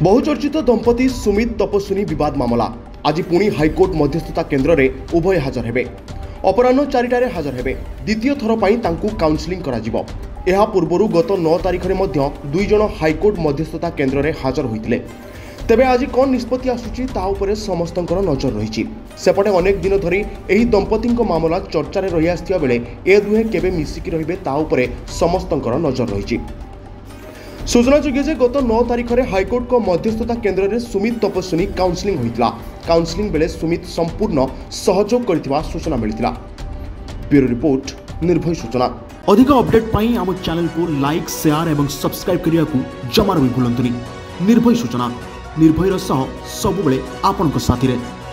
बहुचर्चित दंपति सुमित तपस्विनी विवाद मामला आज पुणी हाइकोर्ट मध्यस्थता केन्द्र में उभय हाजर हेबे। अपराह्न 4टारे हाजर हेबे। द्वितीय थर पई तांकु काउंसलिंग कराजिबो। एहा पूर्वरु गत 9 तारिख रे मध्य दुई जण हाइकोर्ट मध्यस्थता केन्द्र में हाजर होइतिले। तेबे आज कौन निष्पत्ति आसुची ता उपरे समस्तंकर नजर रही। सेपटे अनेक दिन धरी एही दंपति मामला चर्चार रही आसथिबा बेले ए दुहे केबे मिसिकी रहिबे ता उपरे समस्तंकर नजर रही। सूचनायोग्य जे गत 9 तारिख में हाइकोर्ट को मध्यस्थता केन्द्र में सुमित तपस्विनी काउंसलिंग होइतिला। काउंसलिंग बेले सुमित संपूर्ण सहयोग करथिबा सूचना मिलितिला। ब्यूरो रिपोर्ट, निर्भय सूचना। अधिक अपडेट पाई आम चैनल को लाइक, शेयर एवं सब्सक्राइब करिया को जमार भी भूलंतुनी। निर्भय सूचना, निर्भयर सह सबुबले आपनक साथी रे।